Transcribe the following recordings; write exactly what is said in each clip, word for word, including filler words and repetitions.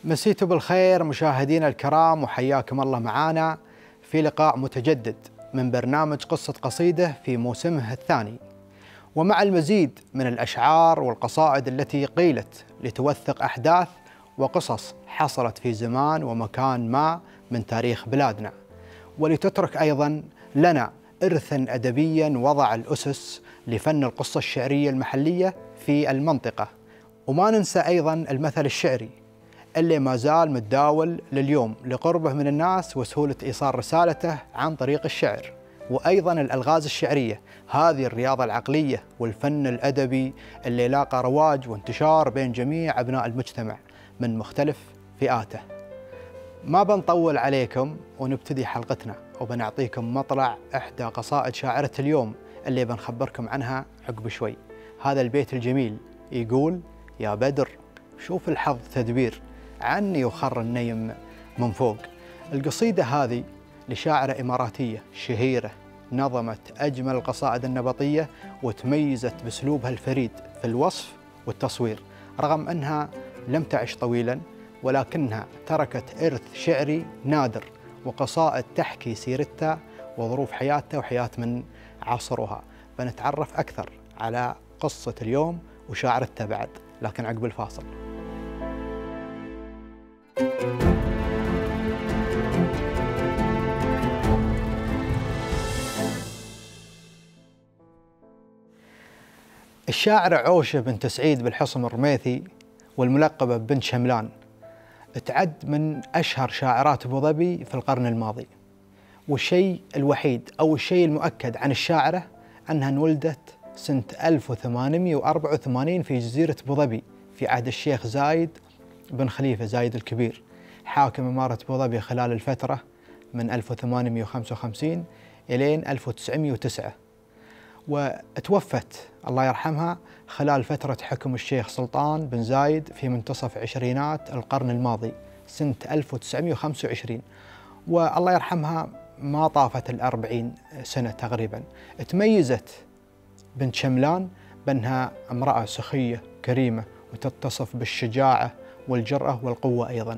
مسيتوا بالخير مشاهدينا الكرام، وحياكم الله معنا في لقاء متجدد من برنامج قصة قصيدة في موسمه الثاني، ومع المزيد من الأشعار والقصائد التي قيلت لتوثق أحداث وقصص حصلت في زمان ومكان ما من تاريخ بلادنا، ولتترك أيضا لنا إرثا أدبيا وضع الأسس لفن القصة الشعرية المحلية في المنطقة. وما ننسى أيضا المثل الشعري اللي ما زال متداول لليوم لقربه من الناس وسهولة إيصال رسالته عن طريق الشعر، وأيضا الألغاز الشعرية، هذه الرياضة العقلية والفن الأدبي اللي لاقى رواج وانتشار بين جميع أبناء المجتمع من مختلف فئاته. ما بنطول عليكم ونبتدي حلقتنا، وبنعطيكم مطلع إحدى قصائد شاعرة اليوم اللي بنخبركم عنها عقب شوي. هذا البيت الجميل يقول: يا بدر شوف الحظ تدبير، عني وخر النيم من فوق. القصيدة هذه لشاعرة إماراتية شهيرة نظمت أجمل القصائد النبطية، وتميزت بأسلوبها الفريد في الوصف والتصوير، رغم أنها لم تعش طويلا ولكنها تركت إرث شعري نادر وقصائد تحكي سيرتها وظروف حياتها وحياة من عاصرها. بنتعرف أكثر على قصة اليوم وشاعرتها بعد، لكن عقب الفاصل. الشاعرة عوشة بنت سعيد بالحصم الرميثي والملقبة بنت شملان تعد من أشهر شاعرات أبو ظبي في القرن الماضي، والشيء الوحيد أو الشيء المؤكد عن الشاعرة أنها انولدت سنة ألف وثمانمئة وأربعة وثمانين في جزيرة أبو ظبي في عهد الشيخ زايد بن خليفة زايد الكبير، حاكم إمارة أبو ظبي خلال الفترة من ألف وثمانمئة وخمسة وخمسين إلين ألف وتسعمئة وتسعة، وتوفت الله يرحمها خلال فترة حكم الشيخ سلطان بن زايد في منتصف عشرينات القرن الماضي سنة ألف وتسعمئة وخمسة وعشرين، والله يرحمها ما طافت الأربعين سنة تقريبا. تميزت بنت شملان بأنها امرأة سخية كريمة وتتصف بالشجاعة والجرأة والقوة أيضا.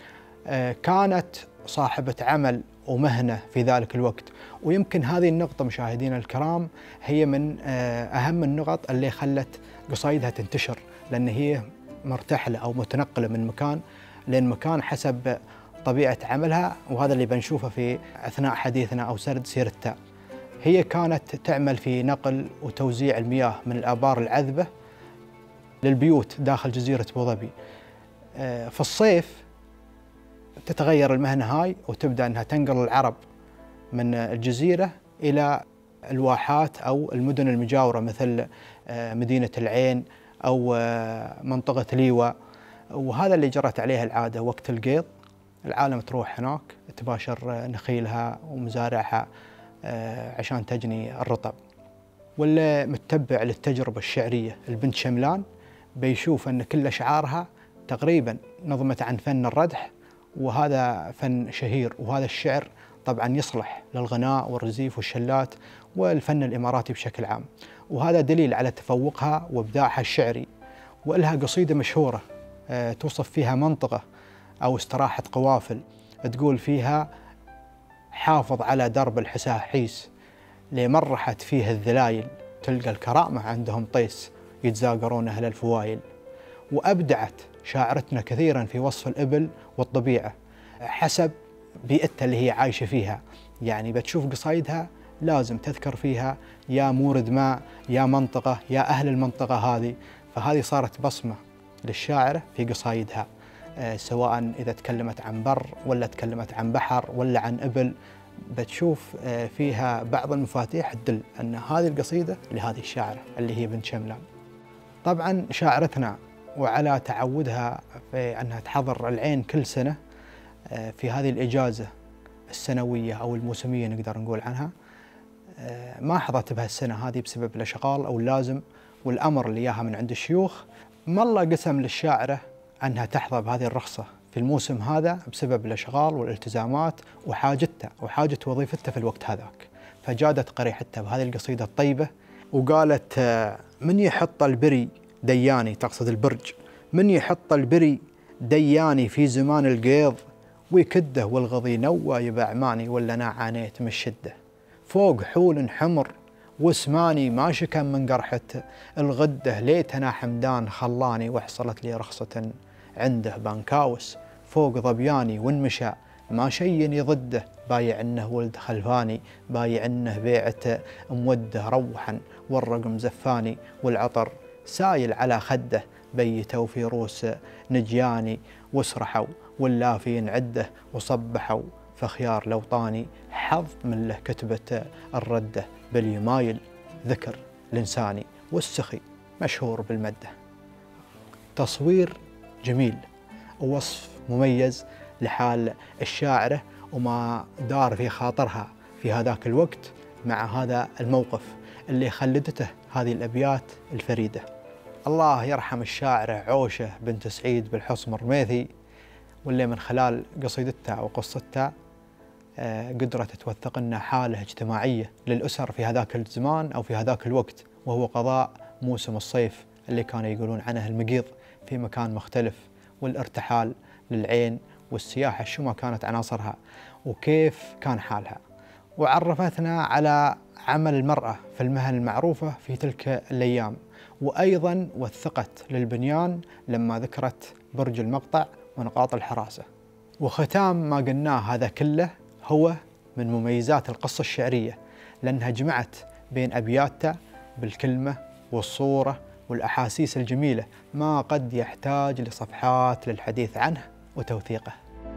كانت صاحبة عمل ومهنة في ذلك الوقت، ويمكن هذه النقطة مشاهدينا الكرام هي من أهم النقط اللي خلت قصايدها تنتشر، لأن هي مرتحلة أو متنقلة من مكان لين مكان حسب طبيعة عملها، وهذا اللي بنشوفه في أثناء حديثنا أو سرد سيرتها. هي كانت تعمل في نقل وتوزيع المياه من الآبار العذبة للبيوت داخل جزيرة أبو ظبي. في الصيف تتغير المهنة هاي وتبدأ أنها تنقل العرب من الجزيرة إلى الواحات أو المدن المجاورة مثل مدينة العين أو منطقة ليوة، وهذا اللي جرت عليه العادة. وقت القيض العالم تروح هناك تباشر نخيلها ومزارعها عشان تجني الرطب. واللي متبع للتجربة الشعرية البنت شملان بيشوف أن كل أشعارها تقريبا نظمت عن فن الردح، وهذا فن شهير، وهذا الشعر طبعا يصلح للغناء والرزيف والشلات والفن الإماراتي بشكل عام، وهذا دليل على تفوقها وإبداعها الشعري. ولها قصيدة مشهورة توصف فيها منطقة أو استراحة قوافل، تقول فيها: حافظ على درب الحساحيس لمرحت فيه الذلايل، تلقى الكرامة عندهم طيس يتزاقرون أهل الفوايل. وأبدعت شاعرتنا كثيرا في وصف الإبل والطبيعة حسب بيئتها اللي هي عايشة فيها، يعني بتشوف قصايدها لازم تذكر فيها يا مورد ماء يا منطقة يا أهل المنطقة هذه، فهذه صارت بصمة للشاعرة في قصايدها، سواء إذا تكلمت عن بر ولا تكلمت عن بحر ولا عن إبل، بتشوف فيها بعض المفاتيح تدل أن هذه القصيدة لهذه الشاعرة اللي هي بنت شملان. طبعا شاعرتنا وعلى تعودها في أنها تحضر العين كل سنة في هذه الإجازة السنوية أو الموسمية نقدر نقول عنها، ما حضرت بها السنة هذه بسبب الأشغال أو اللازم والأمر اللي إياها من عند الشيوخ. ما الله قسم للشاعرة أنها تحظى بهذه الرخصة في الموسم هذا بسبب الأشغال والالتزامات وحاجتها وحاجة وظيفتها في الوقت هذاك، فجادت قريحتها بهذه القصيدة الطيبة وقالت: من يحط البري دياني، تقصد البرج، من يحط البري دياني في زمان القيض ويكده والغضي نوى بعماني ولا أنا عانيت من الشدة. فوق حول حمر واسماني ما شكن من قرحة الغدة، ليتنا حمدان خلاني وحصلت لي رخصة عنده بانكاوس. فوق ظبياني وانمشى ما شي يضده، بايع انه ولد خلفاني بايع انه بيعة موده روحا والرقم زفاني، والعطر سايل على خده بيتوا في روس نجياني، واسرحوا واللافين عده وصبحوا فخيار لوطاني، حظ من له كتبة الردة باليمايل ذكر الإنساني، والسخي مشهور بالمدة. تصوير جميل ووصف مميز لحال الشاعرة وما دار في خاطرها في هذاك الوقت مع هذا الموقف اللي خلدته هذه الأبيات الفريدة. الله يرحم الشاعرة عوشة بنت سعيد بالحصن الرميثي، واللي من خلال قصيدتها وقصتها قدرت توثق لنا حالة اجتماعية للأسر في هذاك الزمان أو في هذاك الوقت، وهو قضاء موسم الصيف اللي كانوا يقولون عنه المقيض في مكان مختلف، والارتحال للعين والسياحة شو ما كانت عناصرها وكيف كان حالها. وعرفتنا على عمل المرأة في المهن المعروفة في تلك الأيام، وأيضا وثقت للبنيان لما ذكرت برج المقطع ونقاط الحراسة. وختام ما قلناه هذا كله هو من مميزات القصة الشعرية، لأنها جمعت بين أبياتها بالكلمة والصورة والأحاسيس الجميلة ما قد يحتاج لصفحات للحديث عنه وتوثيقه.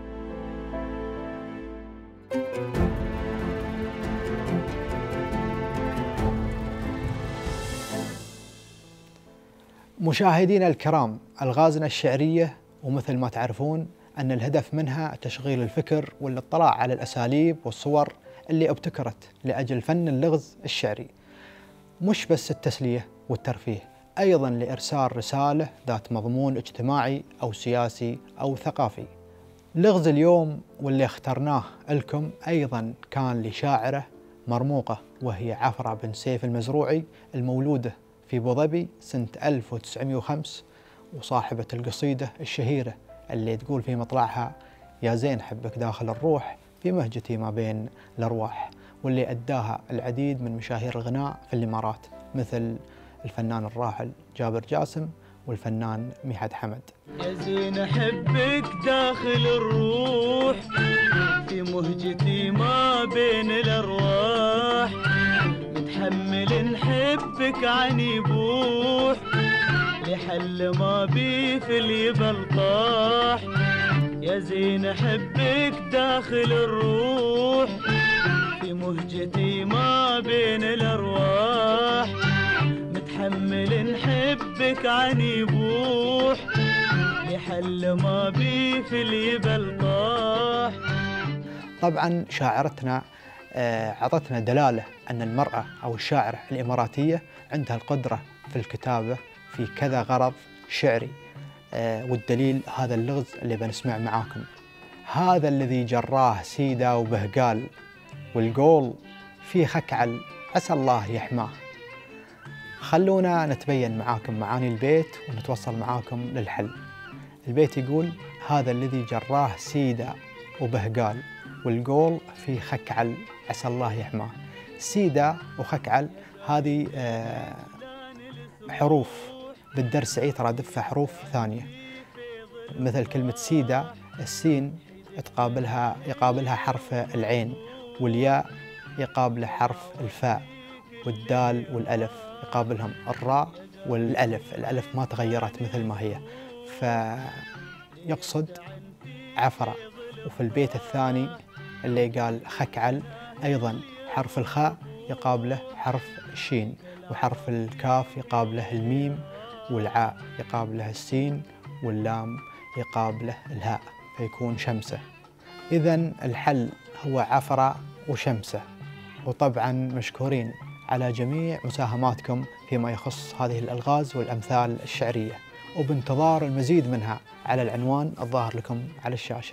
مشاهدينا الكرام، الغازنة الشعرية ومثل ما تعرفون أن الهدف منها تشغيل الفكر والاطلاع على الأساليب والصور اللي ابتكرت لأجل فن اللغز الشعري، مش بس التسلية والترفيه، أيضا لإرسال رسالة ذات مضمون اجتماعي أو سياسي أو ثقافي. لغز اليوم واللي اخترناه لكم أيضا كان لشاعرة مرموقة، وهي عفرة بن سيف المزروعي المولودة في أبوظبي سنة ألف وتسعمئة وخمسة، وصاحبة القصيدة الشهيرة اللي تقول في مطلعها: يا زين حبك داخل الروح في مهجتي ما بين الأرواح، واللي أداها العديد من مشاهير الغناء في الإمارات مثل الفنان الراحل جابر جاسم والفنان ميحد حمد. يا زين أحبك داخل الروح في مهجتي ما بين الأرواح، متحمل نحبك عن يبوح لحل ما بي في اليبل طاح. يا زين أحبك داخل الروح في مهجتي ما بين الأرواح، متحمل نحبك عن يبوح لحل ما بي في اليبل طاح. طبعا شاعرتنا عطتنا دلالة أن المرأة أو الشاعرة الإماراتية عندها القدرة في الكتابة في كذا غرض شعري، والدليل هذا اللغز اللي بنسمع معاكم: هذا الذي جراه سيدا وبهقال، والقول في خكعل عسى الله يحماه. خلونا نتبين معاكم معاني البيت ونتوصل معاكم للحل. البيت يقول: هذا الذي جراه سيدا وبهقال، والقول في خكعل عسى الله يحماه. سيدا وخكعل هذه حروف بالدرسعي ترادفها حروف ثانية، مثل كلمة سيدا السين تقابلها يقابلها حرف العين، والياء يقابله حرف الفاء، والدال والألف يقابلهم الراء والألف. الألف ما تغيرت مثل ما هي، فيقصد عفرة. وفي البيت الثاني اللي قال خكعل أيضا حرف الخاء يقابله حرف الشين، وحرف الكاف يقابله الميم، والعاء يقابله السين، واللام يقابله الهاء، فيكون شمسة. إذن الحل هو عفرة وشمسة. وطبعا مشكورين على جميع مساهماتكم فيما يخص هذه الألغاز والأمثال الشعرية، وبانتظار المزيد منها على العنوان الظاهر لكم على الشاشة.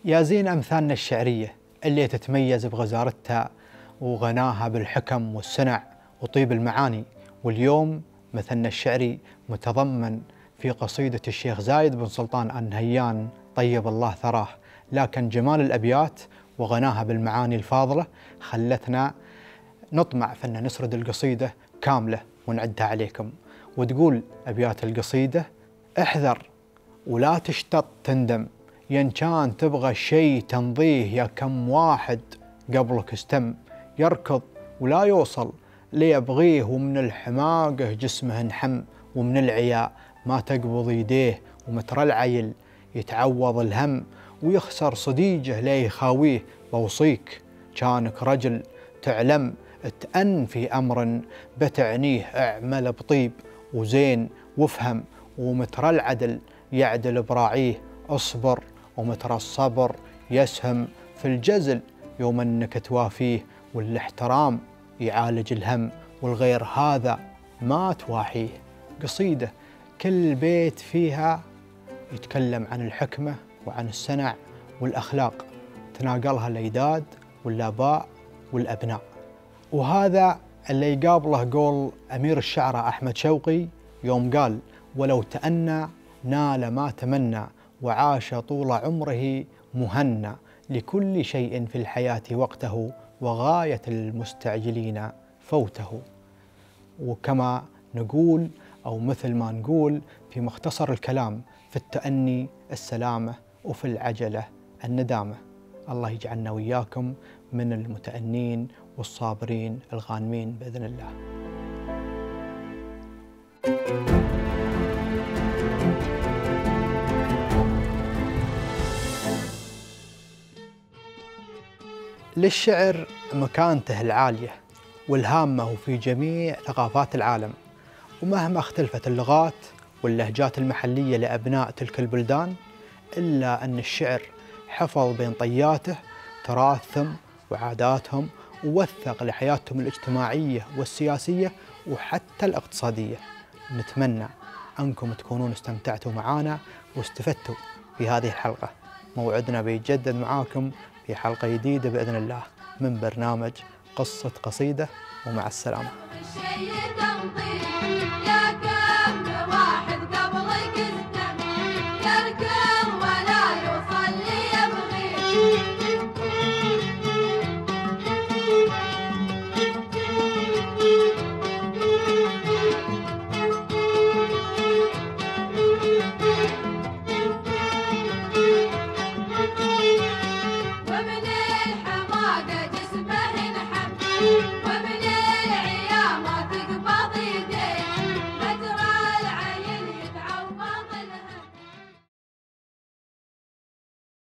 يا زين أمثالنا الشعرية اللي تتميز بغزارتها وغناها بالحكم والسنع وطيب المعاني، واليوم مثلنا الشعري متضمن في قصيدة الشيخ زايد بن سلطان النهيان طيب الله ثراه، لكن جمال الأبيات وغناها بالمعاني الفاضلة خلتنا نطمع في أن نسرد القصيدة كاملة ونعدها عليكم. وتقول أبيات القصيدة: احذر ولا تشتط تندم، ين كان تبغى شي تنضيه، يا كم واحد قبلك استم، يركض ولا يوصل ليبغيه، ومن الحماقة جسمه انحم، ومن العياء ما تقبض يديه، ومتر العيل يتعوض الهم، ويخسر صديجه ليه يخاويه. بوصيك كانك رجل تعلم، تأن في أمر بتعنيه، اعمل بطيب وزين وافهم، ومتر العدل يعدل براعيه، اصبر ومتر الصبر يسهم في الجزل يوم انك توافيه، والاحترام يعالج الهم، والغير هذا ما تواحيه. قصيدة كل بيت فيها يتكلم عن الحكمة وعن السنع والأخلاق، تناقلها الأجداد والآباء والأبناء. وهذا اللي يقابله قول أمير الشعراء أحمد شوقي يوم قال: ولو تأنى نال ما تمنى، وعاش طول عمره مهنى، لكل شيء في الحياة وقته، وغاية المستعجلين فوته. وكما نقول أو مثل ما نقول في مختصر الكلام: في التأني السلامة، وفي العجلة الندامة. الله يجعلنا وإياكم من المتأنين والصابرين الغانمين بإذن الله. للشعر مكانته العالية والهامة في جميع ثقافات العالم، ومهما اختلفت اللغات واللهجات المحلية لأبناء تلك البلدان، إلا أن الشعر حفظ بين طياته تراثهم وعاداتهم، ووثق لحياتهم الاجتماعية والسياسية وحتى الاقتصادية. نتمنى أنكم تكونون استمتعتوا معنا واستفدتوا في هذه الحلقة. موعدنا بيتجدد معاكم في حلقة جديدة بإذن الله من برنامج قصة قصيدة، ومع السلامة.